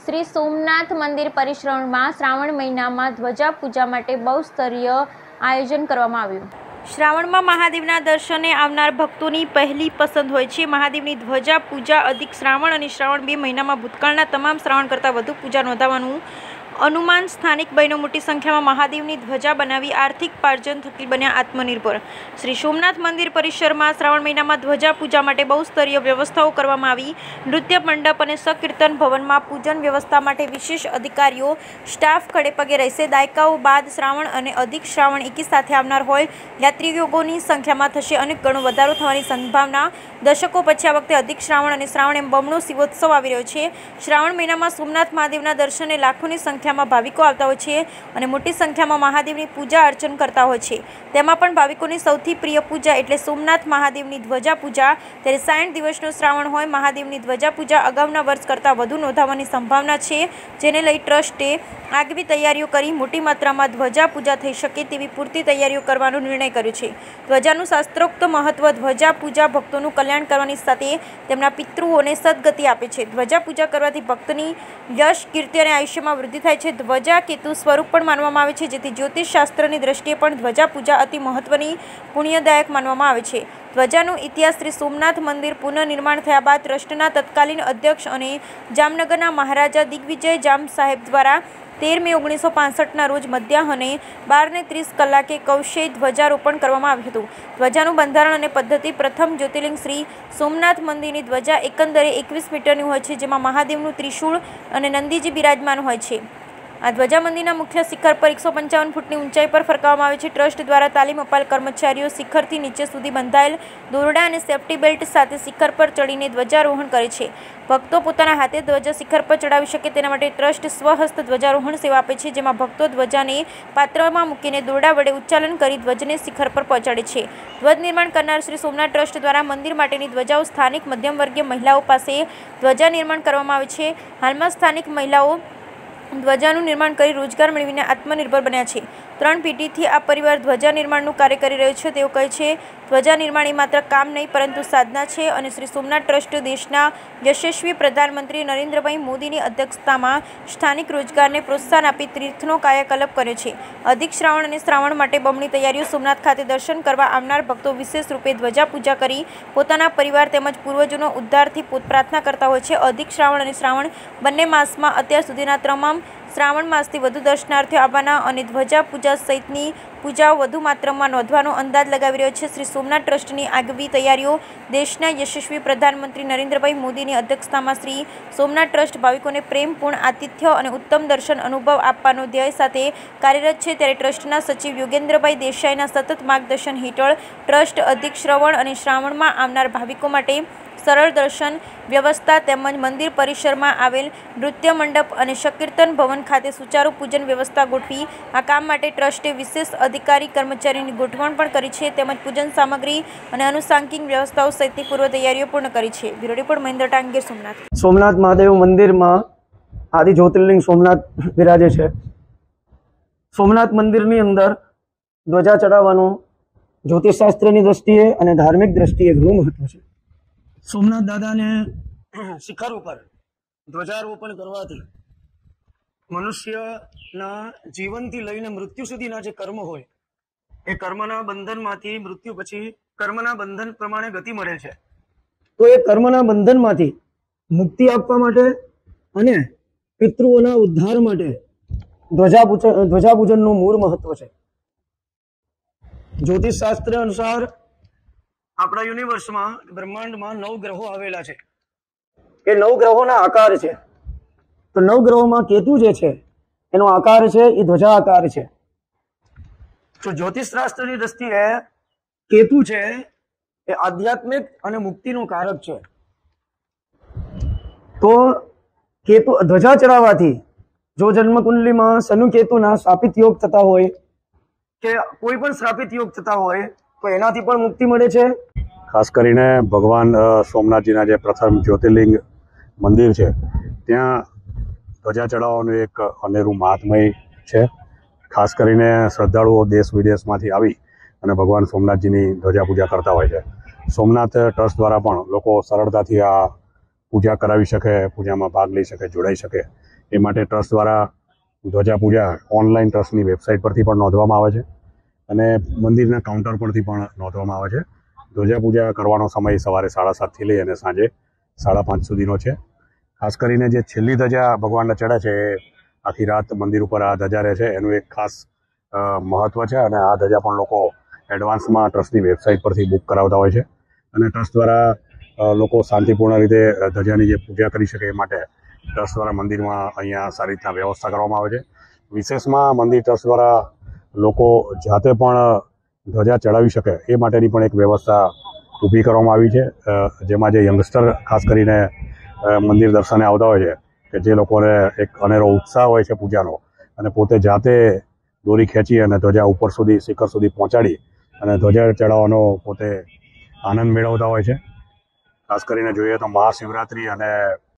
શ્રી સોમનાથ મંદિર પરિસરમાં શ્રાવણ મહિનામાં ધ્વજા પૂજા માટે બહુસ્તરીય આયોજન કરવામાં આવ્યું। શ્રાવણમાં મહાદેવના દર્શને આવનાર ભક્તોની પહેલી પસંદ હોય છે મહાદેવની ધ્વજા પૂજા। અધિક શ્રાવણ અને શ્રાવણ 2 મહિનામાં ભૂતકાળના તમામ શ્રાવણ કરતાં વધુ પૂજા નોંધાવાનું અનુમાન। સ્થાનિક બહેનો મોટી સંખ્યામાં મહાદેવની ધ્વજા બનાવી આર્થિક પાર્જન થકી બન્યા આત્મનિર્ભર। શ્રી સોમનાથ મંદિર પરિસરમાં શ્રાવણ મહિનામાં ધ્વજા પૂજા માટે બહુસ્તરીય વ્યવસ્થાઓ કરવામાં આવી। નૃત્ય મંડપ અને સંકીર્તન ભવનમાં પૂજન વ્યવસ્થા માટે વિશેષ અધિકારીઓ સ્ટાફ ખડેપગે રહેશે। દાયકાઓ બાદ શ્રાવણ અને અધિક શ્રાવણ એકી સાથે આવનાર હોય યાત્રીઓની સંખ્યામાં થશે અનેક ગણો વધારો થવાની સંભાવના। દશકો પછી આ વખતે અધિક શ્રાવણ અને શ્રાવણ એમ બમણો શિવોત્સવ આવી રહ્યો છે। શ્રાવણ મહિનામાં સોમનાથ મહાદેવના દર્શને લાખોની સંખ્યામાં ભાવિકો આવતા હોય છે અને મોટી સંખ્યામાં મહાદેવની પૂજા અર્ચન કરતા હોય છે। તેમાં પણ ભાવિકોની સૌથી પ્રિય પૂજા એટલે સોમનાથ મહાદેવની ધ્વજા પૂજા। ત્યારે 60 દિવસનો શ્રાવણ હોય મહાદેવની ધ્વજા પૂજા અગાઉના વર્ષ કરતાં વધુ નોંધાવાની સંભાવના છે, જેને લઈ ટ્રસ્ટે આગવી તૈયારીઓ કરી મોટી માત્રામાં ધ્વજા પૂજા થઈ શકે તેવી પૂરતી તૈયારીઓ કરવાનો નિર્ણય કર્યો છે। ધ્વજાનું શાસ્ત્રોક્ત મહત્વ ધ્વજા પૂજા ભક્તોનું કલ્યાણ કરવાની સાથે તેમના પિતૃઓને સદગતિ આપે છે। ધ્વજા પૂજા કરવાથી ભક્તની યશ, કીર્તિ અને આયુષ્યમાં વૃદ્ધિ થાય છે। ધ્વજા કેતુ સ્વરૂપ પણ માનવામાં આવે છે, જેથી જ્યોતિષ શાસ્ત્રની દ્રષ્ટિએ પણ ધ્વજા પૂજા અતિ મહત્વની પુણ્યદાયક માનવામાં આવે છે। ધ્વજાનો ઇતિહાસ શ્રી સોમનાથ મંદિર પુનઃનિર્માણ થયા બાદ ટ્રસ્ટના તત્કાલીન અધ્યક્ષ અને જામનગરના મહારાજા દિગ્વિજય જામ સાહેબ દ્વારા 13 મે 1965ના રોજ મધ્યાહને 12:30 કલાકે કૌશેય ધ્વજારોપણ કરવામાં આવ્યું હતું। ધ્વજાનું બંધારણ અને પદ્ધતિ પ્રથમ જ્યોતિર્લિંગ શ્રી સોમનાથ મંદિરની ધ્વજા એકંદરે 21 મીટરની હોય છે, જેમાં મહાદેવનું ત્રિશૂળ અને નંદીજી બિરાજમાન હોય છે। આ ધ્વજા મંદિરના મુખ્ય શિખર પર 155 ફૂટની ઊંચાઈ પર ફરકાવવામાં આવે છે। ટ્રસ્ટ દ્વારા તાલીમ અપાયેલ કર્મચારીઓ શિખરથી નીચે સુધી બંધાયેલ દોરડા અને સેફ્ટી બેલ્ટ સાથે શિખર પર ચડીને ધ્વજારોહણ કરે છે। ભક્તો પોતાના હાથે ધ્વજા શિખર પર ચડાવી શકે તેના માટે ટ્રસ્ટ સ્વહસ્ત ધ્વજારોહણ સેવા આપે છે, જેમાં ભક્તો ધ્વજાને પાત્રમાં મૂકીને દોરડા વડે ઉચ્ચાલન કરી ધ્વજને શિખર પર પહોંચાડે છે। ધ્વજ નિર્માણ કરનાર શ્રી સોમનાથ ટ્રસ્ટ દ્વારા મંદિર માટેની ધ્વજાઓ સ્થાનિક મધ્યમ વર્ગીય મહિલાઓ પાસે ધ્વજા નિર્માણ કરવામાં આવે છે। હાલમાં સ્થાનિક મહિલાઓ ધ્વજાનું નિર્માણ કરી રોજગાર મેળવીને આત્મનિર્ભર બન્યા છે। 3 પેઢીથી આ પરિવાર ધ્વજા નિર્માણનું કાર્ય કરી રહ્યો છે। તેઓ કહે છે, ધ્વજા નિર્માણ એ માત્ર કામ નહીં પરંતુ સાધના છે અને શ્રી સોમનાથ ટ્રસ્ટ દેશના યશસ્વી પ્રધાનમંત્રી નરેન્દ્રભાઈ મોદીની અધ્યક્ષતામાં સ્થાનિક રોજગારને પ્રોત્સાહન આપી તીર્થનો કાયાકલ્પ કર્યો છે। અધિક શ્રાવણ અને શ્રાવણ માટે બમણી તૈયારીઓ સોમનાથ ખાતે દર્શન કરવા આવનાર ભક્તો વિશેષ રૂપે ધ્વજા પૂજા કરી પોતાના પરિવાર તેમજ પૂર્વજોનો ઉદ્ધારથી પ્રાર્થના કરતા હોય છે। અધિક શ્રાવણ અને શ્રાવણ બંને માસમાં અત્યાર સુધીના તમામ શ્રાવણ માસથી વધુ દર્શનાર્થીઓ આવવાના અને ધ્વજા પૂજા સહિતની પૂજાઓ વધુ માત્રામાં નોંધવાનો અંદાજ લગાવી રહ્યો છે। શ્રી સોમનાથ ટ્રસ્ટની આગવી તૈયારીઓ દેશના યશસ્વી પ્રધાનમંત્રી નરેન્દ્રભાઈ મોદીની અધ્યક્ષતામાં શ્રી સોમનાથ ટ્રસ્ટ ભાવિકોને પ્રેમપૂર્ણ આતિથ્ય અને ઉત્તમ દર્શન અનુભવ આપવાનો ધ્યેય સાથે કાર્યરત છે। ત્યારે ટ્રસ્ટના સચિવ યોગેન્દ્રભાઈ દેસાઈના સતત માર્ગદર્શન હેઠળ ટ્રસ્ટ અધિક શ્રવણ અને શ્રાવણમાં આવનાર ભાવિકો માટે સરળ દર્શન વ્યવસ્થા તેમજ મંદિર પરિસરમાં આવેલ નૃત્ય મંડપ અને સંકીર્તન ભવન ખાતે સુચારુ પૂજન વ્યવસ્થા ગોઠવી આ કામ માટે ટ્રસ્ટે વિશેષ અધિકારી કર્મચારીની ગોઠવણ પણ કરી છે, તેમજ પૂજન સામગ્રી અને આનુષાંગિક વ્યવસ્થાઓ સહિતની પૂર્વ તૈયારીઓ પૂર્ણ કરી છે। Bureau report Mahendra Tangir, Somnath. સોમનાથ મહાદેવ મંદિરમાં આદિ જ્યોતિર્લિંગ સોમનાથ બિરાજે છે। સોમનાથ મંદિરની અંદર ધ્વજા ચડાવવાનું જ્યોતિષશાસ્ત્રની દ્રષ્ટિએ અને ધાર્મિક દ્રષ્ટિએ ઘણું મહત્વ છે। સોમનાથ દાદાને શિખર ઉપર ધ્વજારોપણ કરવાથી મનુષ્યના જીવનથી લઈને મૃત્યુ સુધીના જે કર્મ હોય એ કર્મના બંધનમાંથી મૃત્યુ પછી કર્મના બંધન પ્રમાણે ગતિ મળે છે। તો એ કર્મના બંધનમાંથી મુક્તિ આપવા માટે અને પિતૃઓના ઉદ્ધાર માટે ધ્વજા પૂજનનું મૂળ મહત્વ છે। જ્યોતિષ શાસ્ત્ર અનુસાર આપણા યુનિવર્સમાં બ્રહ્માંડમાં 9 ગ્રહો આવેલા છે। એ 9 ગ્રહોના આકાર છે। તો 9 ગ્રહોમાં કેતુ જે છે એનો આકાર છે એ ધ્વજા આકાર છે। તો જ્યોતિષ શાસ્ત્રની દ્રષ્ટિએ કેતુ છે એ આધ્યાત્મિક અને મુક્તિનું કારક છે। તો કેતુ ધ્વજા ચડાવવાથી જો જન્મકુંડલીમાં શનિ કેતુના શ્રાપિત યોગ થતા હોય કે કોઈ પણ શ્રાપિત યોગ થતા હોય તો એનાથી પણ મુક્તિ મળે છે। ખાસ કરીને ભગવાન સોમનાથજીના જે પ્રથમ જ્યોતિર્લિંગ મંદિર છે ત્યાં ધ્વજા ચડાવવાનું એક અનેરું મહાત્મય છે। ખાસ કરીને શ્રદ્ધાળુઓ દેશ વિદેશમાંથી આવી અને ભગવાન સોમનાથજીની ધ્વજા પૂજા કરતા હોય છે। સોમનાથ ટ્રસ્ટ દ્વારા પણ લોકો સરળતાથી આ પૂજા કરાવી શકે, પૂજામાં ભાગ લઈ શકે, જોડાઈ શકે એ માટે ટ્રસ્ટ દ્વારા ધ્વજા પૂજા ઓનલાઈન ટ્રસ્ટની વેબસાઇટ પરથી પણ નોંધવામાં આવે છે અને મંદિરના કાઉન્ટર પરથી પણ નોંધવામાં આવે છે. ધ્વજા પૂજા કરવાનો સમય સવારે 7:30થી લઈ અને સાંજે 5:30 સુધીનો છે. ખાસ કરીને જે છેલ્લી ધજા ભગવાનને ચડે છે એ આખી રાત મંદિર ઉપર આ ધજા રહે છે, એનું એક ખાસ મહત્વ છે અને આ ધજા પણ લોકો એડવાન્સમાં ટ્રસ્ટની વેબસાઇટ પરથી બુક કરાવતા હોય છે અને ટ્રસ્ટ દ્વારા લોકો શાંતિપૂર્ણ રીતે ધજાની જે પૂજા કરી શકે એ માટે ટ્રસ્ટ દ્વારા મંદિરમાં અહીંયા સારી રીતના વ્યવસ્થા કરવામાં આવે છે. વિશેષમાં મંદિર ટ્રસ્ટ દ્વારા લોકો જાતે પણ ધજા ચડાવી શકે એ માટેની પણ એક વ્યવસ્થા ઊભી કરવામાં આવી છે, જેમાં જે યંગસ્ટર ખાસ કરીને મંદિર દર્શને આવતા હોય છે કે જે લોકોને એક અનેરો ઉત્સાહ હોય છે પૂજાનો અને પોતે જાતે દોરી ખેંચી અને ધજા ઉપર સુધી શિખર સુધી પહોંચાડી અને ધ્વજા ચડાવવાનો પોતે આનંદ મેળવતા હોય છે. ખાસ કરીને જોઈએ તો મહાશિવરાત્રિ અને